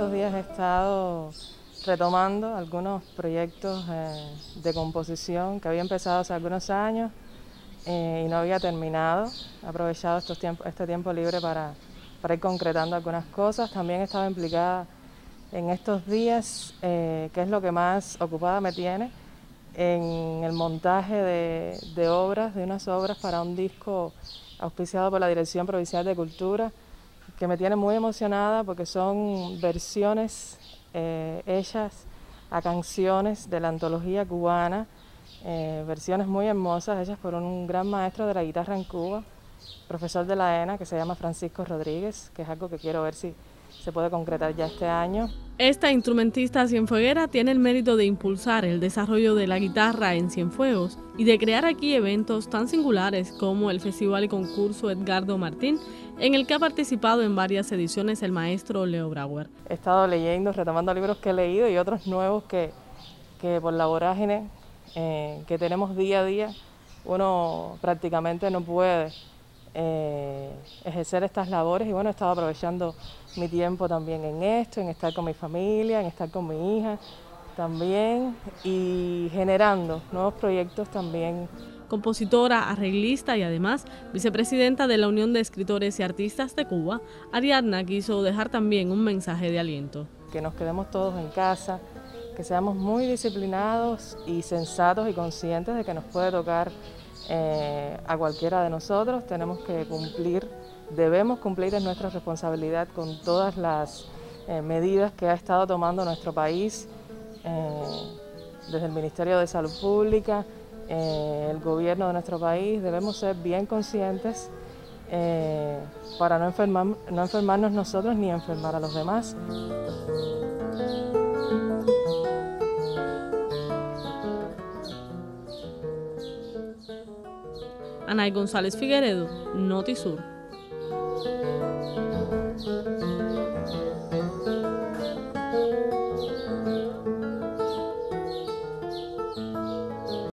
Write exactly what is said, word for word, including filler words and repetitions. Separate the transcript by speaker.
Speaker 1: estos días he estado retomando algunos proyectos eh, de composición que había empezado hace algunos años eh, y no había terminado. He aprovechado estos tiempos, este tiempo libre para, para ir concretando algunas cosas. También he estado implicada en estos días, eh, que es lo que más ocupada me tiene, en el montaje de, de obras, de unas obras para un disco auspiciado por la Dirección Provincial de Cultura, que me tiene muy emocionada porque son versiones eh, hechas a canciones de la antología cubana, eh, versiones muy hermosas hechas por un gran maestro de la guitarra en Cuba, profesor de la E N A, que se llama Francisco Rodríguez, que es algo que quiero ver si se puede concretar ya este año.
Speaker 2: Esta instrumentista cienfueguera tiene el mérito de impulsar el desarrollo de la guitarra en Cienfuegos y de crear aquí eventos tan singulares como el Festival y Concurso Edgardo Martín, en el que ha participado en varias ediciones el maestro Leo Brauer.
Speaker 1: He estado leyendo, retomando libros que he leído y otros nuevos que, que por la vorágine eh, que tenemos día a día, uno prácticamente no puede eh, ejercer estas labores, y bueno, he estado aprovechando mi tiempo también en esto, en estar con mi familia, en estar con mi hija también y generando nuevos proyectos también.
Speaker 2: Compositora, arreglista y además vicepresidenta de la Unión de Escritores y Artistas de Cuba, Ariadna quiso dejar también un mensaje de aliento.
Speaker 1: Que nos quedemos todos en casa, que seamos muy disciplinados y sensatos y conscientes de que nos puede tocar eh, a cualquiera de nosotros. Tenemos que cumplir, debemos cumplir en nuestra responsabilidad con todas las eh, medidas que ha estado tomando nuestro país, eh, desde el Ministerio de Salud Pública, eh, el gobierno de nuestro país. Debemos ser bien conscientes eh, para no, enfermar, no enfermarnos nosotros ni enfermar a los demás.
Speaker 2: Anay González Figueredo, Notisur.